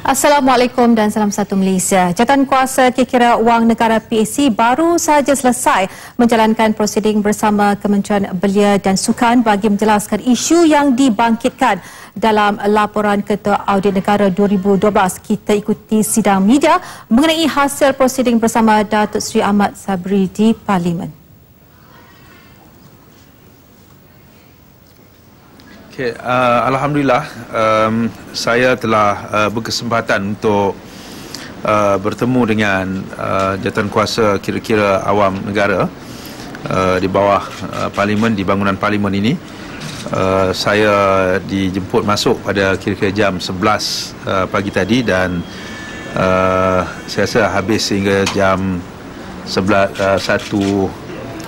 Assalamualaikum dan salam satu Malaysia. Jawatankuasa Kira-kira Wang Negara PAC baru sahaja selesai menjalankan prosiding bersama Kementerian Belia dan Sukan bagi menjelaskan isu yang dibangkitkan dalam laporan Ketua Audit Negara 2012. Kita ikuti sidang media mengenai hasil prosiding bersama Datuk Seri Ahmad Sabri di Parlimen. Okay, Alhamdulillah, saya telah berkesempatan untuk bertemu dengan jawatankuasa kira-kira awam negara di bawah Parlimen, di bangunan Parlimen ini. Saya dijemput masuk pada kira-kira jam 11 pagi tadi dan saya rasa habis hingga jam 1:30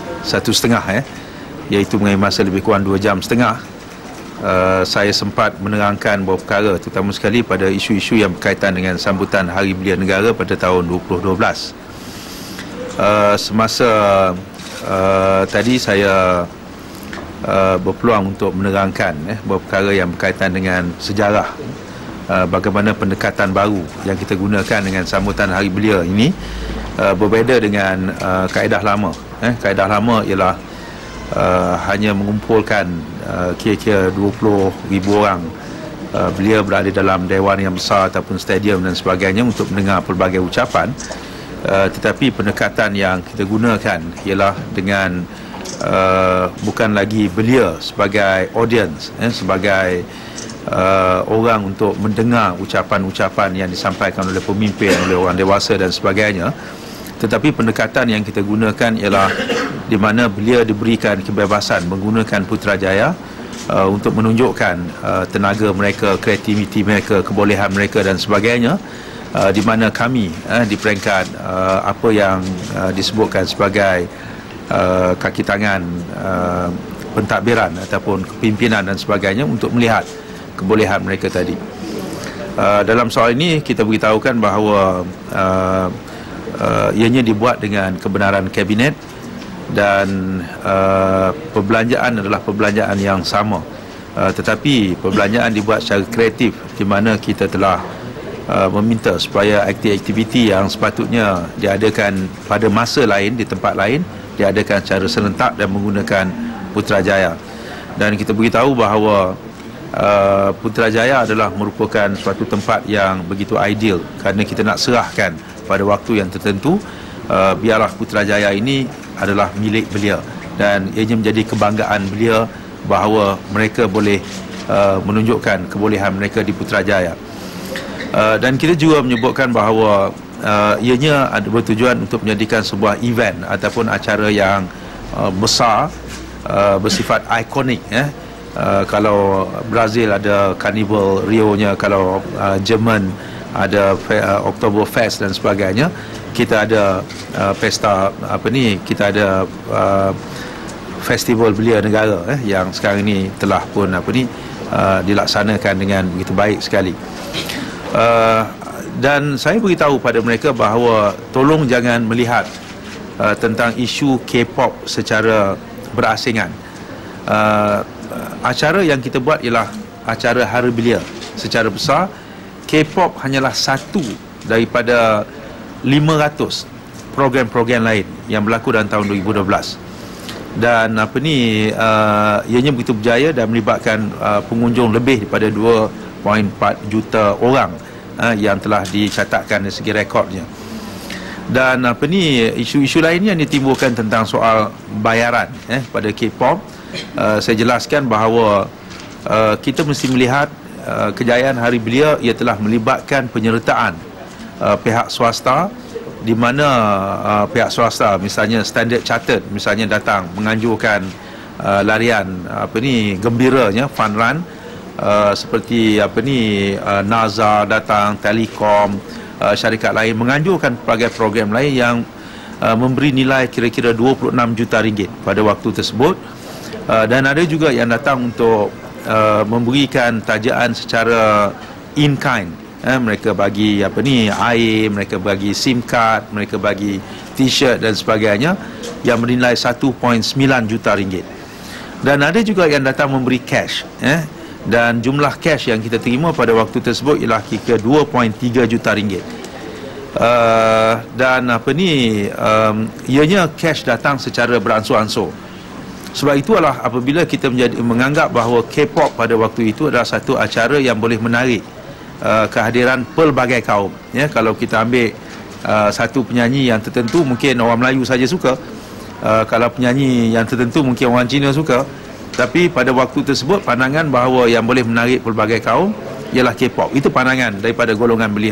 iaitu mengenai masa lebih kurang 2 jam setengah. Saya sempat menerangkan beberapa perkara, terutama sekali pada isu-isu yang berkaitan dengan sambutan Hari Belia Negara pada tahun 2012. Semasa tadi saya berpeluang untuk menerangkan beberapa perkara yang berkaitan dengan sejarah, bagaimana pendekatan baru yang kita gunakan dengan sambutan Hari Belia ini berbeza dengan kaedah lama. Kaedah lama ialah hanya mengumpulkan kira-kira 20,000 orang belia berada dalam dewan yang besar ataupun stadium dan sebagainya untuk mendengar pelbagai ucapan, tetapi pendekatan yang kita gunakan ialah dengan bukan lagi belia sebagai audience, sebagai orang untuk mendengar ucapan-ucapan yang disampaikan oleh pemimpin, oleh orang dewasa dan sebagainya, tetapi pendekatan yang kita gunakan ialah di mana belia diberikan kebebasan menggunakan Putrajaya untuk menunjukkan tenaga mereka, kreativiti mereka, kebolehan mereka dan sebagainya, di mana kami di peringkat apa yang disebutkan sebagai kaki tangan pentadbiran ataupun kepimpinan dan sebagainya untuk melihat kebolehan mereka tadi. Dalam soal ini kita beritahukan bahawa ianya dibuat dengan kebenaran kabinet dan perbelanjaan adalah perbelanjaan yang sama, tetapi perbelanjaan dibuat secara kreatif di mana kita telah meminta supaya aktiviti yang sepatutnya diadakan pada masa lain di tempat lain diadakan secara serentak dan menggunakan Putrajaya. Dan kita beritahu bahawa Putrajaya adalah merupakan suatu tempat yang begitu ideal kerana kita nak serahkan pada waktu yang tertentu. Biarlah Putrajaya ini adalah milik belia dan ianya menjadi kebanggaan belia bahawa mereka boleh menunjukkan kebolehan mereka di Putrajaya. Dan kita juga menyebutkan bahawa ianya ada bertujuan untuk menjadikan sebuah event ataupun acara yang besar, bersifat ikonik. Kalau Brazil ada Carnival Rio-nya, kalau Jerman ada Oktoberfest dan sebagainya, kita ada pesta kita ada festival belia negara yang sekarang ini telah pun dilaksanakan dengan begitu baik sekali. Dan saya beritahu pada mereka bahawa tolong jangan melihat tentang isu K-pop secara berasingan. Acara yang kita buat ialah acara Hari Belia secara besar. K-pop hanyalah satu daripada 500 program-program lain yang berlaku dalam tahun 2012. Dan ianya begitu berjaya dan melibatkan pengunjung lebih daripada 2.4 juta orang yang telah dicatatkan dari segi rekodnya. Dan isu-isu lain yang ditimbulkan tentang soal bayaran pada K-pop, saya jelaskan bahawa kita mesti melihat kejayaan Hari Belia ia telah melibatkan penyertaan pihak swasta, di mana pihak swasta misalnya Standard Chartered misalnya datang menganjurkan larian gembiranya fun run, seperti NASA datang, Telekom, syarikat lain menganjurkan pelbagai program lain yang memberi nilai kira-kira 26 juta ringgit pada waktu tersebut. Dan ada juga yang datang untuk memberikan tajaan secara in kind. Mereka bagi air, mereka bagi SIM card, mereka bagi t-shirt dan sebagainya yang bernilai 1.9 juta ringgit. Dan ada juga yang datang memberi cash, dan jumlah cash yang kita terima pada waktu tersebut ialah kira 2.3 juta ringgit. Dan ianya cash datang secara beransur-ansur. Sebab itulah apabila kita menganggap bahawa K-pop pada waktu itu adalah satu acara yang boleh menarik kehadiran pelbagai kaum, ya. Kalau kita ambil satu penyanyi yang tertentu, mungkin orang Melayu saja suka. Kalau penyanyi yang tertentu, mungkin orang Cina suka. Tapi pada waktu tersebut pandangan bahawa yang boleh menarik pelbagai kaum ialah K-pop. Itu pandangan daripada golongan belia.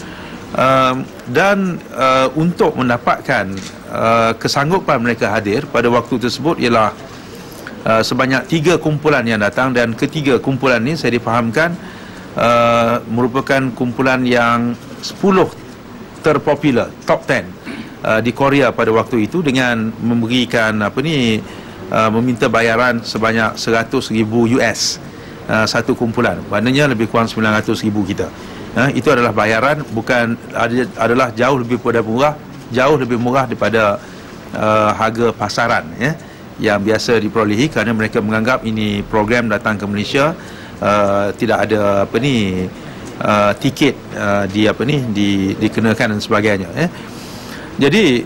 Untuk mendapatkan kesanggupan mereka hadir pada waktu tersebut ialah sebanyak 3 kumpulan yang datang, dan ketiga kumpulan ini saya difahamkan merupakan kumpulan yang 10 terpopular, top 10 di Korea pada waktu itu, dengan memberikan meminta bayaran sebanyak 100,000 US satu kumpulan, maknanya lebih kurang 900,000 kita. Itu adalah bayaran, adalah jauh lebih murah daripada harga pasaran, ya, yang biasa diperolehi, kerana mereka menganggap ini program datang ke Malaysia, tidak ada tiket dikenakan dan sebagainya, ya. Jadi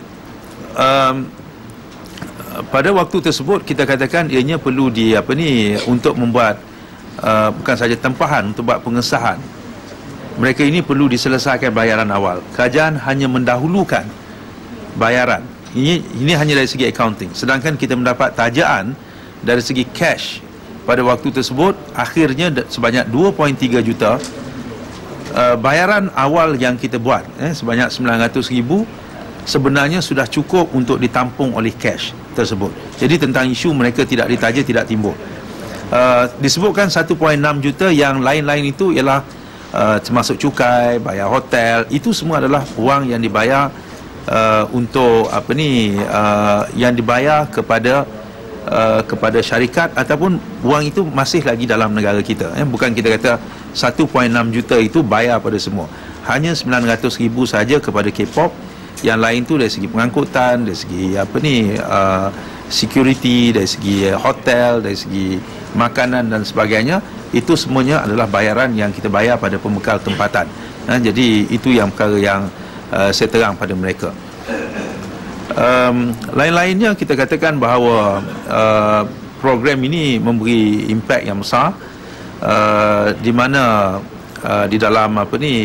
pada waktu tersebut kita katakan ianya perlu untuk membuat bukan saja tempahan, untuk buat pengesahan. Mereka ini perlu diselesaikan bayaran awal. Kerajaan hanya mendahulukan bayaran. Ini hanya dari segi accounting. Sedangkan kita mendapat tajaan dari segi cash pada waktu tersebut, akhirnya sebanyak 2.3 juta. Bayaran awal yang kita buat sebanyak 900,000 sebenarnya sudah cukup untuk ditampung oleh cash tersebut. Jadi tentang isu mereka tidak ditaja, tidak timbul. Disebutkan 1.6 juta, yang lain-lain itu ialah termasuk cukai, bayar hotel. Itu semua adalah wang yang dibayar untuk yang dibayar kepada syarikat, ataupun wang itu masih lagi dalam negara kita. Bukan kita kata 1.6 juta itu bayar pada semua. Hanya 900,000 saja kepada K-pop. Yang lain tu dari segi pengangkutan, dari segi security, dari segi hotel, dari segi makanan dan sebagainya. Itu semuanya adalah bayaran yang kita bayar pada pembekal tempatan. Jadi itu yang perkara yang saya terang pada mereka. Lain-lainnya kita katakan bahawa program ini memberi impak yang besar, di mana di dalam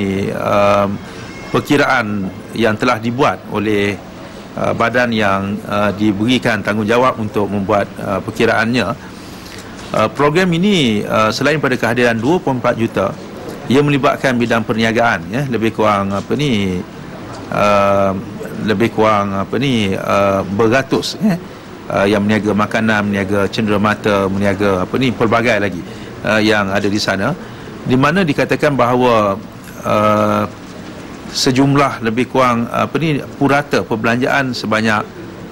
perkiraan yang telah dibuat oleh badan yang diberikan tanggungjawab untuk membuat perkiraannya, program ini selain pada kehadiran 24 juta, ia melibatkan bidang perniagaan, ya, lebih kurang beratus, ya, yang meniaga makanan, meniaga cenderamata, meniaga pelbagai lagi yang ada di sana, di mana dikatakan bahawa sejumlah lebih kurang purata perbelanjaan sebanyak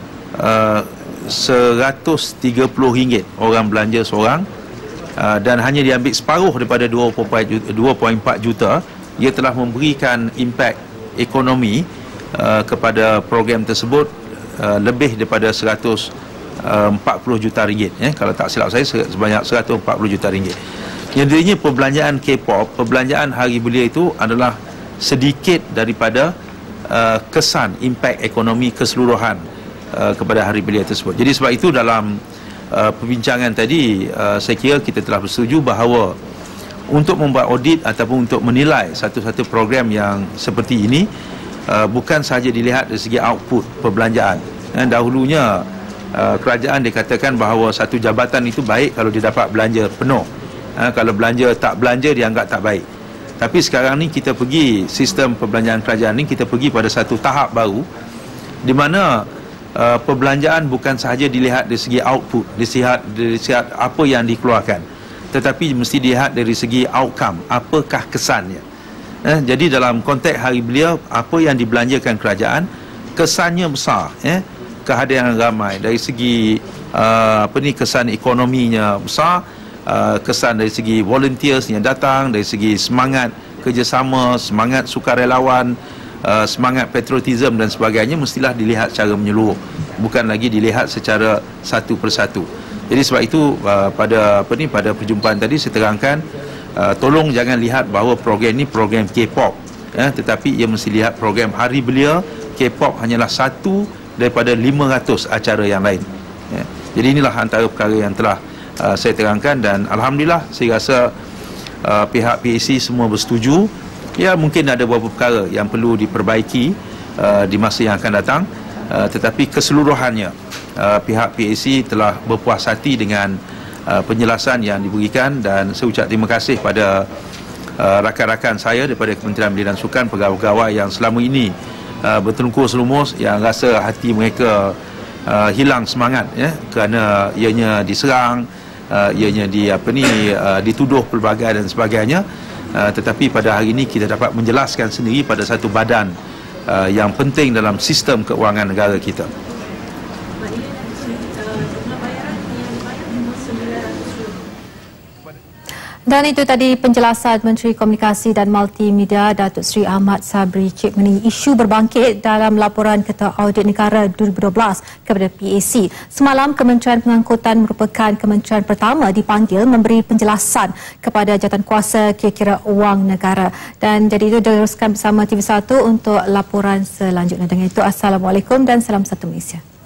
RM130 orang belanja seorang, dan hanya diambil separuh daripada 2.4 juta. Ia telah memberikan impak ekonomi kepada program tersebut lebih daripada 140 juta ringgit, kalau tak silap saya sebanyak 140 juta ringgit. Jadinya perbelanjaan K-pop, perbelanjaan Hari Belia itu adalah sedikit daripada kesan impak ekonomi keseluruhan kepada Hari Belia tersebut. Jadi sebab itu dalam perbincangan tadi, saya kira kita telah bersetuju bahawa untuk membuat audit ataupun untuk menilai satu-satu program yang seperti ini, bukan sahaja dilihat dari segi output perbelanjaan. Dahulunya kerajaan dikatakan bahawa satu jabatan itu baik kalau dia dapat belanja penuh. Kalau belanja tak belanja, dianggap tak baik. Tapi sekarang ni kita pergi, sistem perbelanjaan kerajaan ni kita pergi pada satu tahap baru, di mana perbelanjaan bukan sahaja dilihat dari segi output, dilihat apa yang dikeluarkan, tetapi mesti dilihat dari segi outcome, apakah kesannya. Jadi dalam konteks Hari Belia, apa yang dibelanjakan kerajaan, kesannya besar, kehadiran ramai, dari segi kesan ekonominya besar, kesan dari segi volunteers yang datang, dari segi semangat kerjasama, semangat sukarelawan, semangat patriotism dan sebagainya, mestilah dilihat secara menyeluruh, bukan lagi dilihat secara satu persatu. Jadi sebab itu pada perjumpaan tadi saya terangkan, tolong jangan lihat bahawa program ini program K-pop, tetapi ia mesti lihat program Hari Belia K-pop hanyalah satu daripada 500 acara yang lain. Jadi inilah antara perkara yang telah saya terangkan, dan alhamdulillah saya rasa pihak PAC semua bersetuju. Ya, mungkin ada beberapa perkara yang perlu diperbaiki di masa yang akan datang, tetapi keseluruhannya pihak PAC telah berpuas hati dengan penjelasan yang diberikan, dan saya ucap terima kasih pada rakan-rakan saya daripada Kementerian Belia dan Sukan, pegawai-pegawai yang selama ini bertengkur selumus, yang rasa hati mereka hilang semangat kerana ianya diserang, ianya dituduh pelbagai dan sebagainya. Tetapi pada hari ini kita dapat menjelaskan sendiri pada satu badan yang penting dalam sistem keuangan negara kita. Dan itu tadi penjelasan Menteri Komunikasi dan Multimedia Datuk Seri Ahmad Sabri Cik mengenai isu berbangkit dalam laporan Ketua Audit Negara 2012 kepada PAC. Semalam, Kementerian Pengangkutan merupakan kementerian pertama dipanggil memberi penjelasan kepada jawatankuasa kira-kira wang negara. Dan jadi itu diteruskan bersama TV1 untuk laporan selanjutnya. Dengan itu, Assalamualaikum dan salam satu Malaysia.